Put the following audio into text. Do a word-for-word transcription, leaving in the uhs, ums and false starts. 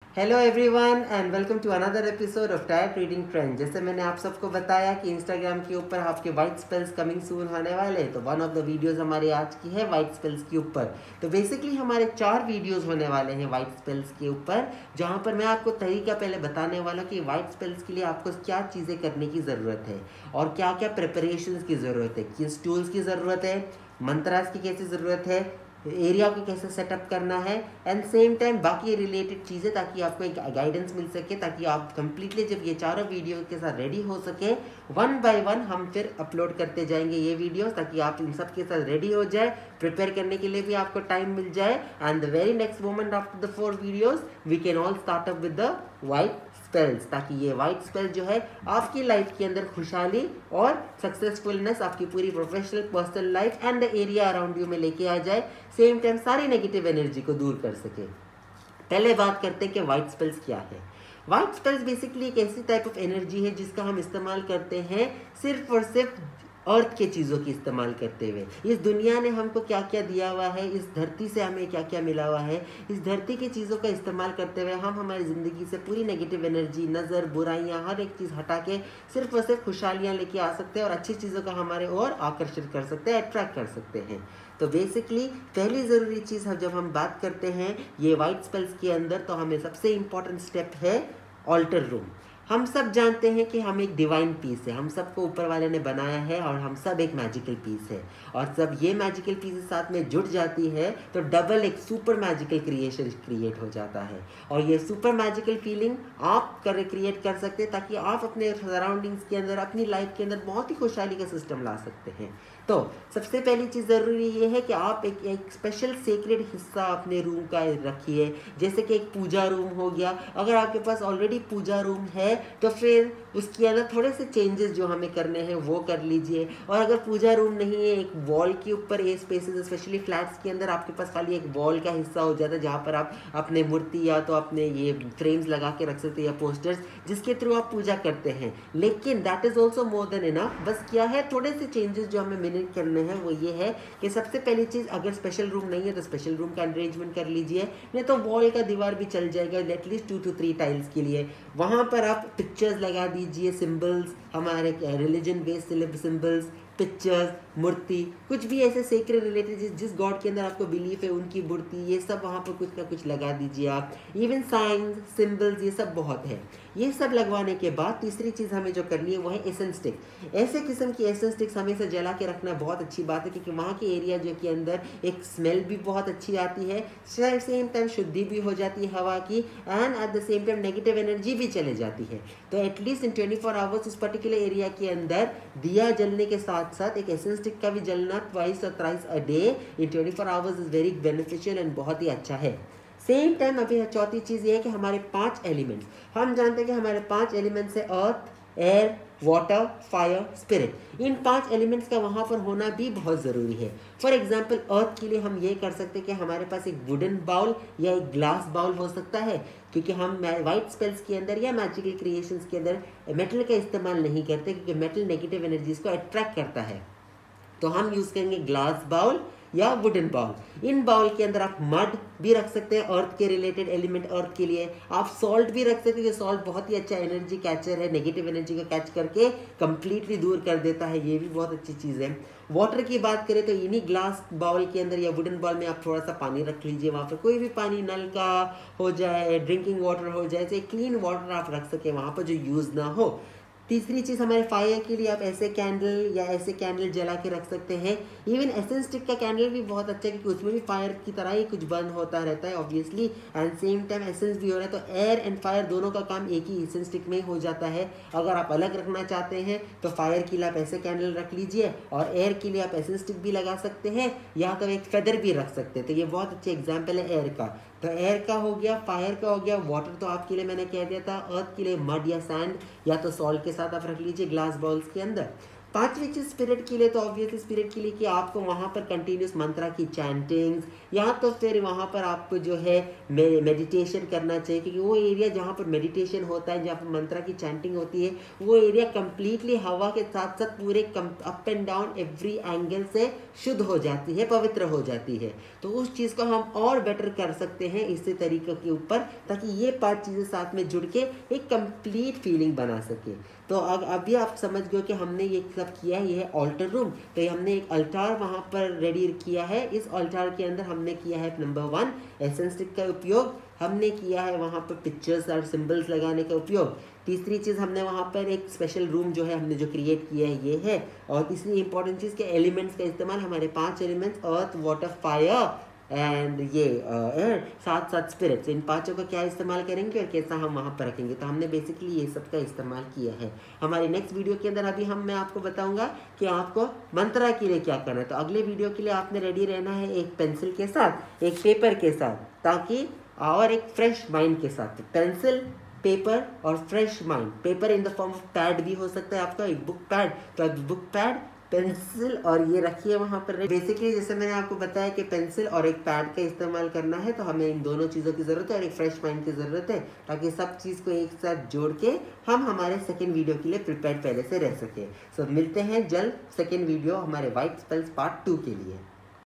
Hello everyone and welcome to another episode of tyre trading trend. जैसे मैंने आप सबको बताया कि इंस्टाग्राम के ऊपर आपके वाइट स्पेल्स कमिंग सून होने वाले हैं, तो वन ऑफ द वीडियोस हमारे आज की है वाइट स्पेल्स के ऊपर। तो बेसिकली हमारे चार वीडियोस होने वाले हैं वाइट स्पेल्स के ऊपर, जहाँ पर मैं आपको तरीका पहले बताने वाला हूँ कि वाइट स्पेल्स के लिए आपको क्या चीज़ें करने की ज़रूरत है और क्या क्या प्रिपरेशन की ज़रूरत है, किस टूल्स की ज़रूरत है, मंत्रास की कैसी ज़रूरत है, एरिया को कैसे सेटअप करना है एंड सेम टाइम बाकी रिलेटेड चीज़ें, ताकि आपको एक गाइडेंस मिल सके, ताकि आप कंप्लीटली जब ये चारों वीडियो के साथ रेडी हो सके, वन बाय वन हम फिर अपलोड करते जाएंगे ये वीडियोस, ताकि आप इन सब के साथ रेडी हो जाए। प्रिपेयर करने के लिए भी आपको टाइम मिल जाए and the very next moment after the four videos we can all start up with the white spells, ताकि ये वाइट स्पेल जो है आपकी लाइफ के अंदर खुशहाली और सक्सेसफुलनेस आपकी पूरी professional personal life and the area around you में लेके आ जाए, सेम टाइम सारी नेगेटिव एनर्जी को दूर कर सके। पहले बात करते हैं कि वाइट स्पेल्स क्या है। वाइट स्पेल्स बेसिकली एक ऐसी टाइप ऑफ एनर्जी है जिसका हम इस्तेमाल करते हैं सिर्फ और सिर्फ अर्थ के चीज़ों की इस्तेमाल करते हुए। इस दुनिया ने हमको क्या क्या दिया हुआ है, इस धरती से हमें क्या क्या मिला हुआ है, इस धरती की चीज़ों का इस्तेमाल करते हुए हम हमारी ज़िंदगी से पूरी नेगेटिव एनर्जी, नज़र, बुराइयां, हर एक चीज़ हटा के सिर्फ और सिर्फ खुशहालियाँ लेके आ सकते हैं और अच्छी चीज़ों का हमारे और आकर्षित कर सकते हैं, अट्रैक्ट कर सकते हैं। तो बेसिकली पहली ज़रूरी चीज़ हम जब हम बात करते हैं ये वाइट स्पेल्स के अंदर, तो हमें सबसे इम्पॉर्टेंट स्टेप है ऑल्टर रूम। हम सब जानते हैं कि हम एक डिवाइन पीस है, हम सबको ऊपर वाले ने बनाया है और हम सब एक मैजिकल पीस है, और जब ये मैजिकल पीस साथ में जुड़ जाती है तो डबल एक सुपर मैजिकल क्रिएशन क्रिएट हो जाता है। और ये सुपर मैजिकल फीलिंग आप कर क्रिएट कर सकते हैं, ताकि आप अपने सराउंडिंग्स के अंदर, अपनी लाइफ के अंदर बहुत ही खुशहाली का सिस्टम ला सकते हैं। तो सबसे पहली चीज़ ज़रूरी ये है कि आप एक एक स्पेशल सीक्रेट हिस्सा अपने रूम का रखिए, जैसे कि एक पूजा रूम हो गया। अगर आपके पास ऑलरेडी पूजा रूम है तो फिर उसके अंदर थोड़े से चेंजेस जो हमें करने हैं वो कर लीजिए। और अगर पूजा रूम नहीं है, एक वॉल के ऊपर ये स्पेसेस, स्पेशली फ्लैट्स के अंदर आपके पास खाली एक वॉल का हिस्सा हो जाता है, जहाँ पर आप अपने मूर्ति या तो अपने ये फ्रेम्स लगा के रख सकते हैं या पोस्टर्स, जिसके थ्रू आप पूजा करते हैं। लेकिन that is also more than enough. बस क्या है, थोड़े से चेंजेस जो हमें मैनेज करने हैं वो ये है कि सबसे पहली चीज़, अगर स्पेशल रूम नहीं है तो स्पेशल रूम का अरेंजमेंट कर लीजिए, नहीं तो वॉल का दीवार भी चल जाएगा at least two two three tiles के लिए। वहाँ पर आप पिक्चर्स लगा दीजिए, सिंबल्स, हमारे रिलीजन बेस्ड सिंबल्स, पिक्चर्स, मूर्ति, कुछ भी ऐसे सेक्रेट रिलेटेड जिस जिस गॉड के अंदर आपको बिलीफ है उनकी मूर्ति, ये सब वहाँ पर कुछ ना कुछ लगा दीजिए आप। इवन साइंस, सिंबल्स, ये सब बहुत है। ये सब लगवाने के बाद तीसरी चीज़ हमें जो करनी है वो है एसेंस स्टिक। ऐसे किस्म की एसेंस स्टिक्स हमेशा जला के रखना बहुत अच्छी बात है, क्योंकि वहाँ के एरिया जो के अंदर एक स्मेल भी बहुत अच्छी आती है, सेम टाइम शुद्धि भी हो जाती है हवा की, and at the same time negative energy भी चले जाती है। तो at least in twenty four hours उस पर्टिकुलर एरिया के अंदर दिया जलने के साथ साथ एक एसेंस स्टिक का भी जलना ट्वाइस और thrice a day in twenty four hours is very beneficial and बहुत ही अच्छा है। सेम टाइम अभी चौथी चीज़ ये है कि हमारे पांच एलिमेंट्स, हम जानते हैं कि हमारे पांच एलिमेंट्स है earth, air, water, fire, spirit. इन पांच एलिमेंट्स का वहाँ पर होना भी बहुत ज़रूरी है। फॉर एग्जांपल अर्थ के लिए हम ये कर सकते हैं कि हमारे पास एक वुडन बाउल या एक ग्लास बाउल हो सकता है, क्योंकि हम वाइट स्पेल्स के अंदर या मैजिकल क्रिएशंस के अंदर मेटल का इस्तेमाल नहीं करते, क्योंकि मेटल नेगेटिव एनर्जीज को अट्रैक्ट करता है। तो हम यूज़ करेंगे ग्लास बाउल या वुडन बाउल। इन बाउल के अंदर आप मड भी रख सकते हैं, अर्थ के रिलेटेड एलिमेंट अर्थ के लिए। आप सॉल्ट भी रख सकते हैं, सॉल्ट बहुत ही अच्छा एनर्जी कैचर है, नेगेटिव एनर्जी को कैच करके कंप्लीटली दूर कर देता है, ये भी बहुत अच्छी चीज़ है। वाटर की बात करें तो इन्हीं ग्लास बाउल के अंदर या वुडन बाउल में आप थोड़ा सा पानी रख लीजिए, वहाँ पर कोई भी पानी, नल का हो जाए, ड्रिंकिंग वाटर हो जाए, तो क्लीन वाटर आप रख सकें वहाँ पर जो यूज़ ना हो। तीसरी चीज़, हमारे फायर के लिए आप ऐसे कैंडल या ऐसे कैंडल जला के रख सकते हैं। इवन एसेंस स्टिक का कैंडल भी बहुत अच्छा है, क्योंकि उसमें भी फायर की तरह ही कुछ बर्न होता रहता है obviously, and same time essence भी हो रहा है, तो एयर एंड फायर दोनों का काम एक ही एसेंस स्टिक में हो जाता है। अगर आप अलग रखना चाहते हैं तो फायर के लिए आप ऐसे कैंडल रख लीजिए, और एयर के लिए आप एसेंस स्टिक भी लगा सकते हैं, या तो एक फेदर भी रख सकते हैं। तो ये बहुत अच्छे एग्जाम्पल है एयर का। तो एयर का हो गया, फायर का हो गया, वाटर तो आपके लिए मैंने कह दिया था, अर्थ के लिए मड या सैंड या तो सॉल्ट के साथ आप रख लीजिए ग्लास बाउल्स के अंदर। पांचवी चीज़ स्पिरिट के लिए, तो ऑब्वियसली स्पिरिट के लिए कि आपको वहाँ पर कंटिन्यूस मंत्रा की चैंटिंग्स, या तो फिर वहाँ पर आपको जो है मेडिटेशन करना चाहिए, क्योंकि वो एरिया जहाँ पर मेडिटेशन होता है, जहाँ पर मंत्रा की चैंटिंग होती है, वो एरिया कंप्लीटली हवा के साथ साथ पूरे up and down every angle से शुद्ध हो जाती है, पवित्र हो जाती है। तो उस चीज़ को हम और बेटर कर सकते हैं इसी तरीके के ऊपर, ताकि ये पांच चीज़ें साथ में जुड़ के एक कंप्लीट फीलिंग बना सके। तो अब अभी आप समझ गए कि हमने ये सब किया है। ये है ऑल्टर रूम, तो ये हमने एक अल्टार वहाँ पर रेडी किया है। इस अल्टार के अंदर हमने किया है नंबर वन एसेंस स्टिक का उपयोग, हमने किया है वहाँ पर पिक्चर्स और सिंबल्स लगाने का उपयोग। तीसरी चीज़ हमने वहाँ पर एक स्पेशल रूम जो है हमने जो क्रिएट किया है ये है। और तीसरी इंपॉर्टेंट चीज़ के एलिमेंट्स का इस्तेमाल, हमारे पांच elements earth water fire and ये एयर, साथ साथ स्पिरिट्स, इन पांचों का क्या इस्तेमाल करेंगे और कैसा हम वहाँ पर रखेंगे। तो हमने बेसिकली ये सब का इस्तेमाल किया है। हमारी नेक्स्ट वीडियो के अंदर अभी हम मैं आपको बताऊंगा कि आपको मंत्रा के लिए क्या करना है। तो अगले वीडियो के लिए आपने रेडी रहना है एक पेंसिल के साथ, एक पेपर के साथ, ताकि और एक फ्रेश माइंड के साथ। पेंसिल, पेपर और fresh mind. Paper in the form of pad भी हो सकता है आपका, एक बुक पैड, तो आप बुक पैड, पेंसिल और ये रखिए वहाँ पर। बेसिकली जैसे मैंने आपको बताया कि पेंसिल और एक पैड का इस्तेमाल करना है, तो हमें इन दोनों चीज़ों की ज़रूरत है और एक फ्रेश माइंड की ज़रूरत है, ताकि सब चीज़ को एक साथ जोड़ के हम हमारे सेकेंड वीडियो के लिए प्रिपेयर पहले से रह सके। सो मिलते हैं जल्द सेकेंड वीडियो हमारे वाइट स्पेल्स पार्ट टू के लिए।